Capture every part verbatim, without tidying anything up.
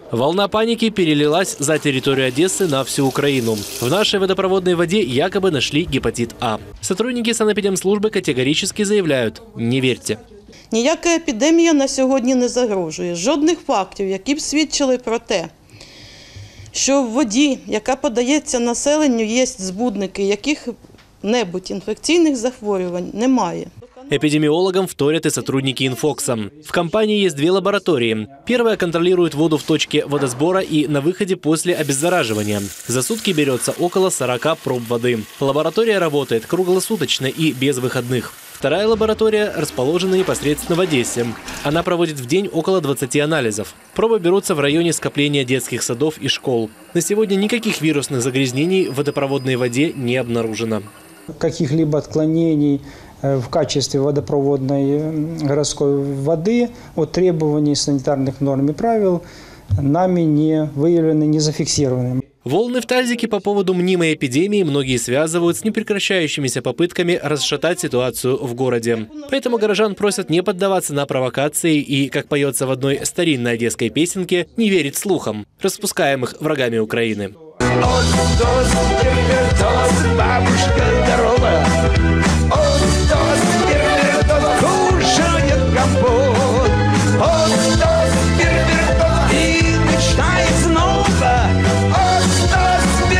Волна паники перелилась за территорию Одессы на всю Украину. В нашей водопроводной воде якобы нашли гепатит А. Сотрудники санэпідемслужби категорически заявляют – не верьте. Ніяка епідемія на сьогодні не загрожує. Жодних фактів, які б свідчили про те, що в воді, яка подається населенню, є збудники яких-небудь інфекційних захворювань, немає. Эпидемиологам вторят и сотрудники Инфокса. В компании есть две лаборатории. Первая контролирует воду в точке водосбора и на выходе после обеззараживания. За сутки берется около сорока проб воды. Лаборатория работает круглосуточно и без выходных. Вторая лаборатория расположена непосредственно в Одессе. Она проводит в день около двадцати анализов. Пробы берутся в районе скопления детских садов и школ. На сегодня никаких вирусных загрязнений в водопроводной воде не обнаружено. Каких-либо отклонений в качестве водопроводной городской воды от требований санитарных норм и правил нами не выявлены, не зафиксированы. Волны в тазике по поводу мнимой эпидемии многие связывают с непрекращающимися попытками расшатать ситуацию в городе. Поэтому горожан просят не поддаваться на провокации и, как поется в одной старинной одесской песенке, не верить слухам, распускаемых врагами Украины.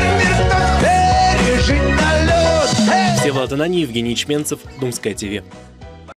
Всеволод Ананьев, Евгений Чменцев, Думское ТВ.